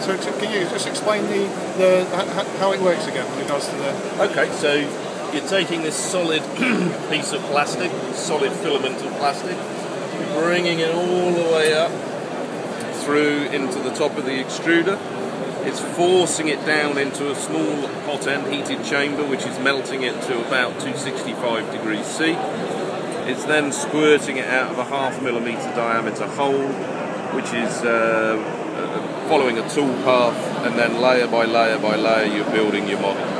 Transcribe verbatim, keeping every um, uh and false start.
So can you just explain the, the how it works again with regards to the... Okay, so you're taking this solid piece of plastic, solid filament of plastic, bringing it all the way up through into the top of the extruder. It's forcing it down into a small hot end heated chamber which is melting it to about two hundred sixty-five degrees C. It's then squirting it out of a half millimetre diameter hole which is uh, following a tool path, and then layer by layer by layer you're building your model.